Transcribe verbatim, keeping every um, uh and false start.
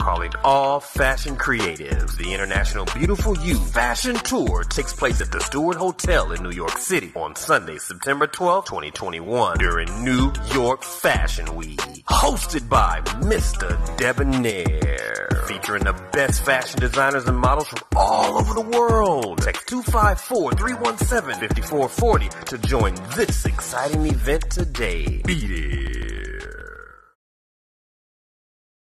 calling all fashion creatives. The International Beautiful You Fashion Tour takes place at the Stewart Hotel in New York City on Sunday, September twelfth, twenty twenty-one during New York Fashion Week. Hosted by Mister Debonair. Featuring the best fashion designers and models from all over the world. Text two five four, three one seven, five four four zero to join this exciting event today. Beat it.